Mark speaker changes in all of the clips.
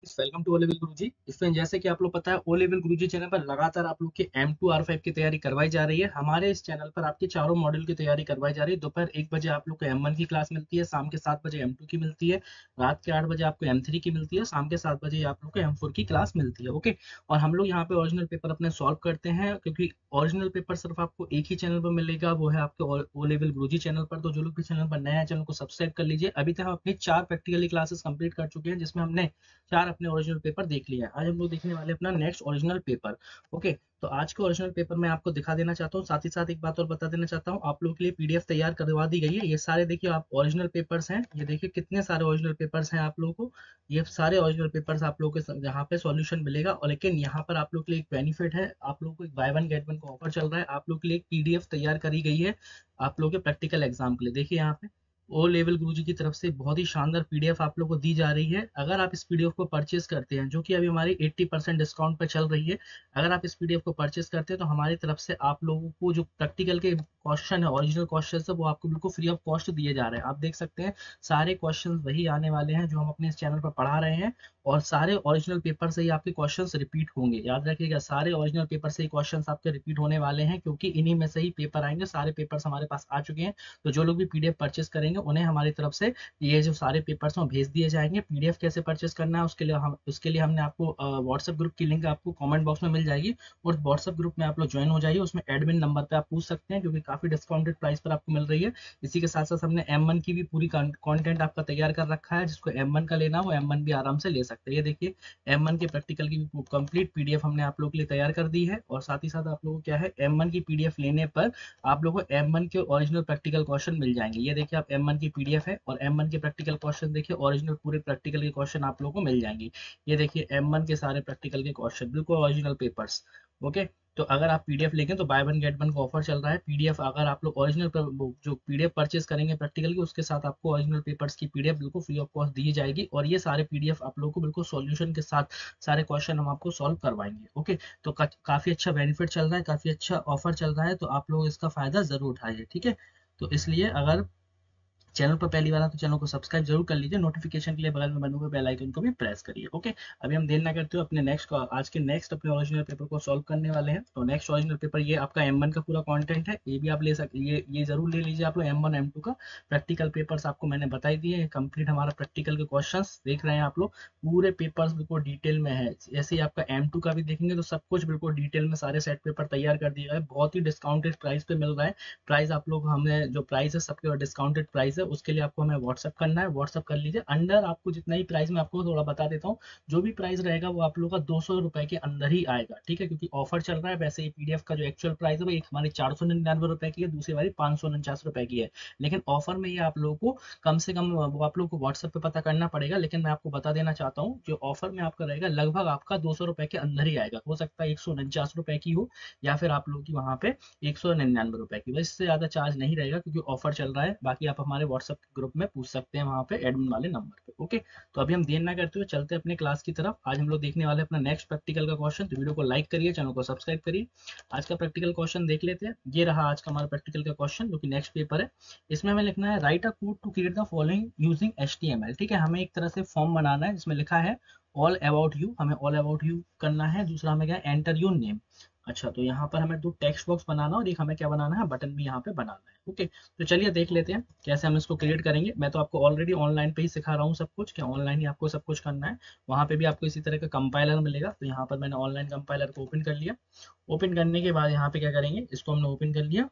Speaker 1: Welcome to O level Guruji. इसमें जैसे कि आप लोग पता है ओ लेवल गुरुजी चैनल पर लगातार आप लोग की M2 R5 की तैयारी करवाई जा रही है। हमारे इस चैनल पर आपके चारों मॉड्यूल की तैयारी करवाई जा रही है। दोपहर 1 बजे आप लोग को M1 की क्लास मिलती है, शाम के 7 बजे M2 की मिलती है, रात के 8 बजे आपको M3 की मिलती है, शाम के 7 बजे आप लोग को M4 की क्लास मिलती है। ओके, और हम लोग यहाँ पे ओरिजिनल पेपर अपने सॉल्व करते हैं, क्योंकि ओरिजिनल पेपर सिर्फ आपको एक ही चैनल पर मिलेगा, वो है आपके ओ लेवल गुरुजी चैनल पर। तो जो लोग भी चैनल पर नए हैं, चैनल को सब्सक्राइब कर लीजिए। अभी तक हम अपनी 4 प्रैक्टिकली क्लासेस कंप्लीट कर चुके हैं, जिसमें हमने 4 अपने ओरिजिनल पेपर देख लिया है। आज हम लोग देखने वाले हैं अपना नेक्स्ट ओरिजिनल पेपर। ओके, तो आज के ओरिजिनल पेपर मैं आपको दिखा देना चाहता हूँ, साथ ही साथ एक बात और बता देना चाहता हूँ, आप लोगों के लिए पीडीएफ तैयार करवा दी गई है। ये सारे देखिए आप ओरिजिनल पेपर्स हैं, ये देखिए कितने सारे ओरिजिनल पेपर्स हैं आप लोगों को। ये सारे ओरिजिनल पेपर्स आप लोगों को यहाँ पे सॉल्यूशन मिलेगा। और लेकिन यहाँ पर आप लोग के लिए एक बेनिफिट है, आप लोग को एक बाय वन गेट वन का ऑफर चल रहा है। आप लोग के लिए एक पीडीएफ तैयार करी गई है आप लोग के प्रैक्टिकल एग्जाम के लिए। देखिए यहाँ पे ओ लेवल गुरुजी की तरफ से बहुत ही शानदार पीडीएफ आप लोग को दी जा रही है। अगर आप इस पीडीएफ को परचेस करते हैं, जो कि अभी हमारी 80% डिस्काउंट पे चल रही है, अगर आप इस पीडीएफ को परचेस करते हैं तो हमारी तरफ से आप लोगों को जो प्रैक्टिकल के क्वेश्चन है, ओरिजिनल क्वेश्चन है, वो आपको बिल्कुल फ्री ऑफ कॉस्ट दिए जा रहे हैं। आप देख सकते हैं सारे क्वेश्चन वही आने वाले हैं जो हम अपने इस चैनल पर पढ़ा रहे हैं, और सारे ओरिजिनल पेपर से ही आपके क्वेश्चंस रिपीट होंगे। याद रखिएगा, सारे ओरिजिनल पेपर से ही क्वेश्चंस आपके रिपीट होने वाले हैं, क्योंकि इन्हीं में से ही पेपर आएंगे। सारे पेपर्स हमारे पास आ चुके हैं, तो जो लोग भी पीडीएफ परचेस करेंगे उन्हें हमारी तरफ से ये जो सारे पेपर्स हैं भेज दिए जाएंगे। पीडीएफ कैसे परचेस करना है उसके लिए हमने आपको व्हाट्सएप ग्रुप की लिंक आपको कमेंट बॉक्स में मिल जाएगी, और व्हाट्सएप ग्रुप में आप लोग ज्वाइन हो जाइए। उसमें एडमिन नंबर पे आप पूछ सकते हैं, क्योंकि काफी डिस्काउंटेड प्राइस पर आपको मिल रही है। इसी के साथ साथ हमने M1 की भी पूरी कंटेंट आपका तैयार कर रखा है, जिसको M1 का लेना हो M1 भी आराम से ले सकते हैं। ये देखिए M1 के प्रैक्टिकल की कंप्लीट पीडीएफ हमने आप लोगों के लिए तैयार कर दी है। और साथ ही साथ आप लोगों को क्या है, M1 की पीडीएफ लेने पर आप लोगों को M1 के ओरिजिनल प्रैक्टिकल क्वेश्चन मिल जाएंगे। ये देखिए आप M1 की पीडीएफ है, और M1 के प्रैक्टिकल क्वेश्चन देखिए, ओरिजिनल पूरे प्रैक्टिकल के क्वेश्चन आप लोगों को मिल जाएंगे। ये देखिए M1 के सारे प्रैक्टिकल के क्वेश्चन बिल्कुल ओरिजिनल पेपर्स। ओके, तो अगर आप पीडीएफ लेंगे तो बाय वन गेट वन का ऑफर चल रहा है। पीडीएफ अगर आप लोग ओरिजिनल जो पीडीएफ परचेस करेंगे प्रैक्टिकल की, उसके साथ आपको ओरिजिनल पेपर्स की पीडीएफ बिल्कुल फ्री ऑफ कॉस्ट दी जाएगी। और ये सारे पीडीएफ आप लोगों को बिल्कुल सॉल्यूशन के साथ सारे क्वेश्चन हम आपको सॉल्व करवाएंगे। ओके, तो काफी अच्छा बेनिफिट चल रहा है, काफी अच्छा ऑफर चल रहा है, तो आप लोग इसका फायदा जरूर उठाइए। ठीक है, तो इसलिए अगर चैनल पर पहली बार है तो चैनल को सब्सक्राइब जरूर कर लीजिए। नोटिफिकेशन के लिए बगल में बने हुए बेल आइकन को भी प्रेस करिए। ओके, अभी हम देर ना करते हुए अपने आज के नेक्स्ट अपने ओरिजिनल पेपर को सॉल्व करने वाले हैं। तो नेक्स्ट ओरिजिनल पेपर ये आपका M1 का पूरा कंटेंट है, ये भी आप ले सकते, ये जरूर ले लीजिए आप लोग। M1 M2 का प्रैक्टिकल पेपर्स आपको मैंने बताई दिए, कंप्लीट हमारा प्रैक्टिकल के क्वेश्चन देख रहे हैं आप लोग, पूरे पेपर्स बिल्कुल डिटेल में है। जैसे ही आपका M2 का भी देखेंगे तो सब कुछ बिल्कुल डिटेल में सारे सेट पेपर तैयार कर दिया है, बहुत ही डिस्काउंटेड प्राइस पे मिल रहा है। प्राइस आप लोग, हमने जो प्राइस है सबके डिस्काउंटेड प्राइस है, उसके लिए आपको हमें व्हाट्सअप करना है। व्हाट्सअप कर लीजिए, अंडर आपको जितना ही प्राइस मैं आपको थोड़ा बता देता हूँ, जो भी प्राइस रहेगा वो आप लोग का 200 रुपए के अंदर ही आएगा। ठीक है, क्योंकि ऑफर चल रहा है। वैसे ये पीडीएफ का जो एक्चुअल प्राइस है वो एक हमारी 499 रुपए की है, दूसरी वाली 549 रुपए की है। लेकिन ऑफर में ये आप लोगों को कम से कम वो आप लोग को व्हाट्सएप पे पता करना पड़ेगा। लेकिन मैं आपको बता देना चाहता हूँ, जो ऑफर में आपका रहेगा लगभग आपका 200 रुपए के अंदर ही आएगा। हो सकता है 149 रुपए की हो, या फिर आप लोग की वहां पे 199 रुपए की, बस इससे ज्यादा चार्ज नहीं रहेगा, क्योंकि ऑफर चल रहा है। बाकी आप हमारे व्हाट्सएप ग्रुप में पूछ सकते हैं वहां पे एडमिन वाले नंबर पे। ओके, तो अभी हम देर ना करते हुए चलते हैं अपने क्लास की तरफ। आज हम लोग देखने वाले हैं अपना नेक्स्ट प्रैक्टिकल का क्वेश्चन। तो वीडियो को लाइक करिए, चैनल को सब्सक्राइब करिए। आज का प्रैक्टिकल क्वेश्चन देख लेते हैं। ये रहा आज का हमारा प्रैक्टिकल का क्वेश्चन, जो कि नेक्स्ट पेपर है। इसमें हमें लिखना है write a code to create the following using HTML। ठीक है, हमें एक तरह से फॉर्म बनाना है जिसमें लिखा है ऑल अबाउट यू, हमें ऑल अबाउट यू करना है। दूसरा हमें क्या है, एंटर योर नेम। अच्छा, तो यहाँ पर हमें 2 टेक्स्ट बॉक्स बनाना और एक हमें क्या बनाना है, बटन भी यहाँ पे बनाना है। ओके, तो चलिए देख लेते हैं कैसे हम इसको क्रिएट करेंगे। मैं तो आपको ऑलरेडी ऑनलाइन पे ही सिखा रहा हूँ सब कुछ, क्या ऑनलाइन ही आपको सब कुछ करना है। वहाँ पे भी आपको इसी तरह का कंपाइलर मिलेगा। तो यहाँ पर मैंने ऑनलाइन कंपाइलर को ओपन कर लिया। ओपन करने के बाद यहाँ पे क्या करेंगे, इसको हमने ओपन कर लिया।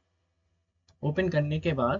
Speaker 1: ओपन करने के बाद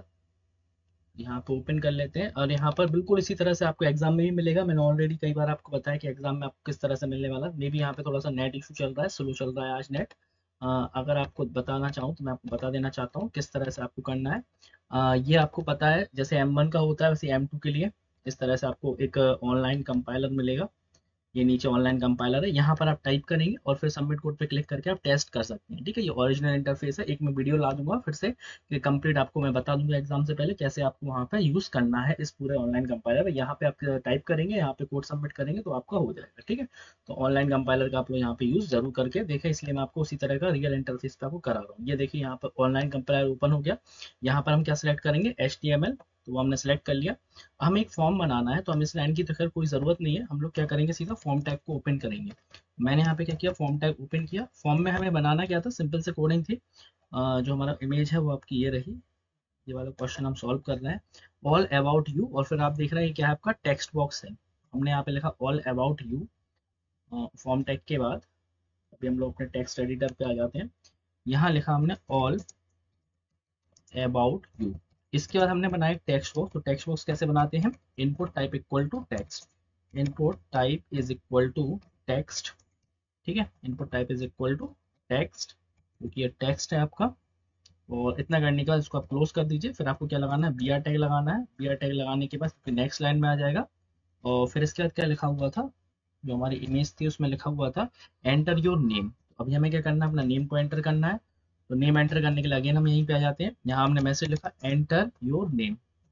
Speaker 1: यहाँ पे ओपन कर लेते हैं, और यहाँ पर बिल्कुल इसी तरह से आपको एग्जाम में भी मिलेगा। मैंने ऑलरेडी कई बार आपको बताया कि एग्जाम में आपको किस तरह से मिलने वाला। मे भी यहाँ पे थोड़ा सा नेट इशू चल रहा है, स्लो चल रहा है आज नेट। अगर आपको बताना चाहूँ तो मैं आपको बता देना चाहता हूँ किस तरह से आपको करना है। ये आपको पता है, जैसे M1 का होता है वैसे M2 के लिए इस तरह से आपको एक ऑनलाइन कंपाइलर मिलेगा। ये नीचे ऑनलाइन कंपाइलर है, यहाँ पर आप टाइप करेंगे और फिर सबमिट कोड पे क्लिक करके आप टेस्ट कर सकते हैं। ठीक है, ये ओरिजिनल इंटरफेस है। एक मैं वीडियो ला दूंगा फिर से, कि कंप्लीट आपको मैं बता दूंगा एग्जाम से पहले कैसे आपको वहाँ पे यूज करना है इस पूरे ऑनलाइन कंपाइलर में। यहाँ पे आप टाइप करेंगे, यहाँ पे कोड सबमिट करेंगे तो आपका हो जाएगा। ठीक है, तो ऑनलाइन कंपाइलर का आप लोग यहाँ पे यूज जरूर करके देखें, इसलिए मैं आपको उसी तरह का रियल इंटरफेस पे आपको करा रहा हूँ। ये देखिए यहाँ पर ऑनलाइन कंपाइलर ओपन हो गया। यहाँ पर हम क्या सिलेक्ट करेंगे, HTML। तो वो हमने सेलेक्ट कर लिया। हमें एक फॉर्म बनाना है, तो हमें इस लाइन की तो खैर कोई ज़रूरत नहीं है, हम लोग क्या करेंगे सीधा फॉर्म टैग को ओपन करेंगे। मैंने यहाँ पे क्या किया, फॉर्म टैग ओपन किया। फॉर्म में हमें बनाना क्या था, सिंपल से कोडिंग थी। जो हमारा इमेज है वो आपकी ये रही, ये वाला क्वेश्चन हम सॉल्व कर रहे हैं। ऑल अबाउट यू, और फिर आप देख रहे हैं क्या है, आपका टेक्स्ट बॉक्स है। हमने यहाँ पे लिखा all about you form tag के बाद। अभी हम लोग अपने टेक्स्ट एडिटर पे आ जाते हैं। यहाँ लिखा हमने ऑल अबाउट यू। इसके बाद हमने बनाया टेक्स्ट बॉक्स। तो टेक्स्ट बॉक्स कैसे बनाते हैं, input type equal to text, input type is equal to text. ठीक है, input type is equal to text, क्योंकि ये टेक्स्ट है आपका। और इतना करने के बाद इसको आप क्लोज कर दीजिए। फिर आपको क्या लगाना है, बी आर टैग लगाना है। बी आर टैग लगाने के बाद नेक्स्ट लाइन में आ जाएगा। और फिर इसके बाद क्या लिखा हुआ था, जो हमारी इमेज थी उसमें लिखा हुआ था एंटर योर नेम। अभी हमें क्या करना है, अपना नेम को एंटर करना है। तो नेम एंटर करने के लिए अगेन हम यहीं पे आ जाते हैं। यहाँ हमने मैसेज लिखा enter your name,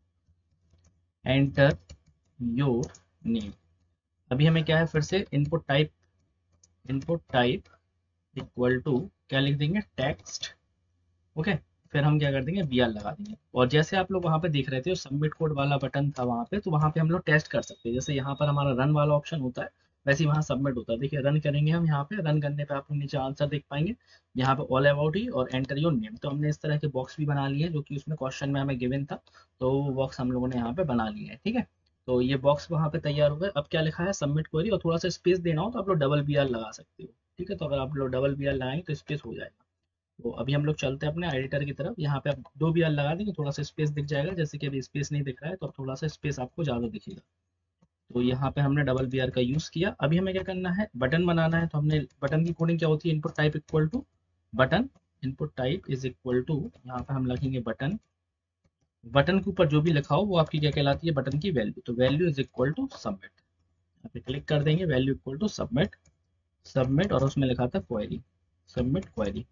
Speaker 1: enter your name. अभी हमें क्या है, फिर से इनपुट टाइप इक्वल टू क्या लिख देंगे, टेक्स्ट। ओके, फिर हम क्या कर देंगे, बी आर लगा देंगे। और जैसे आप लोग वहाँ पे देख रहे थे, सबमिट कोड वाला बटन था वहाँ पे, तो वहाँ पे हम लोग टेस्ट कर सकते हैं। जैसे यहाँ पर हमारा रन वाला ऑप्शन होता है, वैसे ही वहाँ सबमिट होता है। देखिए रन करेंगे हम, यहाँ पे रन करने पे आप लोग नीचे आंसर देख पाएंगे, यहाँ पे ऑल अबाउट ही और एंटर योर नेम। तो हमने इस तरह के बॉक्स भी बना लिए हैं, जो कि उसमें क्वेश्चन में हमें गिवन था, तो वो बॉक्स हम लोगों ने यहाँ पे बना लिए हैं। ठीक है, तो ये बॉक्स वहाँ पे तैयार हो गए। अब क्या लिखा है, सबमिट क्वेरी, और थोड़ा सा स्पेस देना हो तो आप लोग डबल बी आर लगा सकते हो। ठीक है, तो अगर आप लोग डबल बी आर लगाएंगे तो स्पेस हो जाएगा। तो अभी हम लोग चलते हैं अपने एडिटर की तरफ। यहाँ पे आप दो बी आर लगा देंगे, थोड़ा सा स्पेस दिख जाएगा। जैसे कि अभी स्पेस नहीं दिख रहा है, तो अब थोड़ा सा स्पेस आपको ज़्यादा दिखेगा। तो यहाँ पे हमने डबल बी आर का यूज़ किया। अभी हमें क्या करना है, बटन बनाना है। तो हमने बटन की कोडिंग क्या होती है, input type equal to button, input type is equal to, यहाँ पे हम लिखेंगे बटन। बटन के ऊपर जो भी लिखा हो वो आपकी क्या कहलाती है, बटन की वैल्यू। तो value is equal to submit, यहाँ पे क्लिक कर देंगे, value equal to submit, submit, और उसमें लिखा था query, submit query,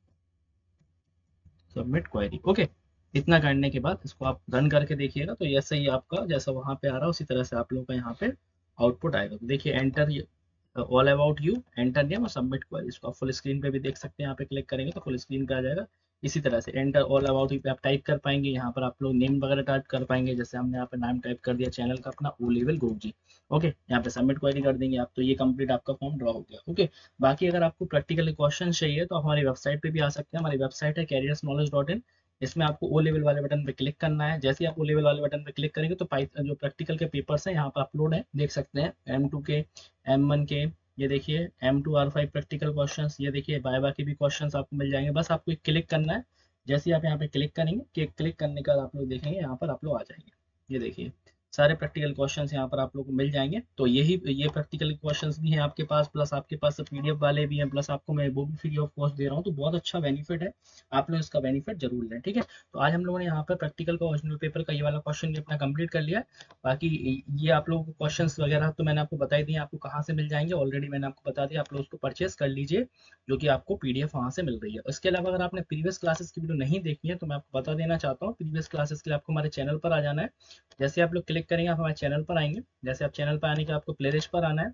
Speaker 1: submit query. Okay, इतना करने के बाद इसको आप रन करके देखिएगा, तो ऐसे ही आपका जैसा वहां पे आ रहा है उसी तरह से आप लोगों का यहाँ पे आउटपुट आएगा। तो देखिए enter all about you, enter name और सबमिट क्वेरी। इसको आप फुल स्क्रीन पे भी देख सकते हैं, यहाँ पे क्लिक करेंगे तो फुल स्क्रीन पे आ जाएगा। इसी तरह से एंटर ऑल अबाउट यू पे आप टाइप कर पाएंगे, यहाँ पर आप लोग नेम वगैरह टाइप कर पाएंगे। जैसे हमने यहाँ पे नाम टाइप कर दिया चैनल का अपना, ओ लेवल गुरु जी। ओके, यहाँ पे सबमिट क्वेरी कर देंगे आप, तो ये कंप्लीट आपका फॉर्म ड्रॉ हो गया। ओके, बाकी अगर आपको प्रैक्टिकल क्वेश्चन चाहिए तो आप हमारी वेबसाइट पे भी आ सकते हैं। हमारी वेबसाइट है careersknowledge.in। इसमें आपको ओ लेवल वाले बटन पे क्लिक करना है। जैसे ही आप ओ लेवल वाले बटन पे क्लिक करेंगे तो जो प्रैक्टिकल के पेपर्स हैं यहाँ पर अपलोड है, देख सकते हैं। M2 के, M1 के, ये देखिए M2R5 प्रैक्टिकल क्वेश्चंस, ये देखिए वाइवा के भी क्वेश्चंस आपको मिल जाएंगे। बस आपको एक क्लिक करना है। जैसे ही आप यहाँ पे क्लिक करेंगे, कि क्लिक करने के बाद आप लोग देखेंगे यहाँ पर आप लोग आ जाएंगे। ये देखिए सारे प्रैक्टिकल क्वेश्चंस यहाँ पर आप लोग को मिल जाएंगे। तो ये प्रैक्टिकल क्वेश्चंस भी हैं आपके पास, प्लस आपके पास पीडीएफ वाले भी हैं, प्लस आपको मैं वो भी फ्री ऑफ कॉस्ट दे रहा हूँ। तो बहुत अच्छा बेनिफिट है, आप लोग इसका बेनिफिट जरूर लें। ठीक है, तो आज हम लोगों ने यहाँ पर प्रैक्टिकल का ओरिजिनल पेपर का ये वाला क्वेश्चन भी अपना कंप्लीट कर लिया है। बाकी ये आप लोगों को क्वेश्चंस वगैरह तो मैंने आपको बता ही दिए, आपको कहाँ से मिल जाएंगे ऑलरेडी मैंने आपको बता दिया। आप लोग उसको परचेस कर लीजिए, जो कि आपको पीडीएफ वहाँ से मिल रही है। इसके अलावा अगर आपने प्रीवियस क्लासेस की वीडियो नहीं देखी है तो मैं आपको बता देना चाहता हूँ, प्रीवियस क्लासेस के लिए आपको हमारे चैनल पर आ जाना है। जैसे आप लोग क्लिक करेंगे आप हमारे चैनल पर आएंगे। जैसे आप चैनल पर आने के आपको प्लेलिस्ट पर आना है,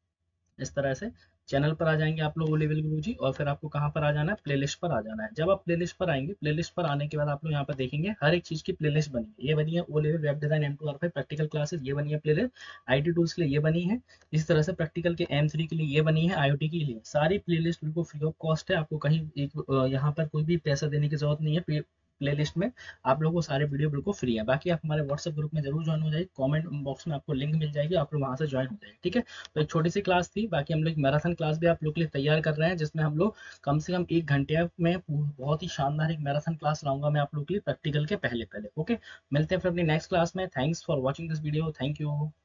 Speaker 1: इस तरह से चैनल पर आ जाएंगे आप लोग ओ लेवल गुरुजी, और फिर आपको कहाँ पर आ जाना है, प्लेलिस्ट पर आ जाना है। जब आप प्लेलिस्ट पर आएंगे, प्लेलिस्ट पर आने के बाद आप लोग यहाँ पर देखेंगे हर एक चीज़ की प्लेलिस्ट बनी है। ये बनी है O level web design M2R5 practical classes, ये बनी है प्लेलिस्ट। आईटी टूल्स के लिए ये बनी है, इसी तरह से प्रैक्टिकल के M3 के लिए ये बनी है, IoT के लिए सारी प्लेलिस्ट बिल्कुल फ्री ऑफ कॉस्ट है। आपको कहीं यहाँ पर कोई भी पैसा देने की जरूरत नहीं है। प्लेलिस्ट में आप लोगों को सारे वीडियो बिल्कुल फ्री है। बाकी आप हमारे व्हाट्सएप ग्रुप में जरूर ज्वाइन हो जाइए, कमेंट बॉक्स में आपको लिंक मिल जाएगी, आप लोग वहां से ज्वाइन हो जाइए। ठीक है, तो एक छोटी सी क्लास थी। बाकी हम लोग मैराथन क्लास भी आप लोग के लिए तैयार कर रहे हैं, जिसमें हम लोग कम से कम 1 घंटे में बहुत ही शानदार एक मैराथन क्लास लाऊंगा मैं आप लोग के लिए प्रैक्टिकल के पहले पहले। ओके, मिलते हैं फिर अपनी नेक्स्ट क्लास में। Thanks for watching this video, thank you.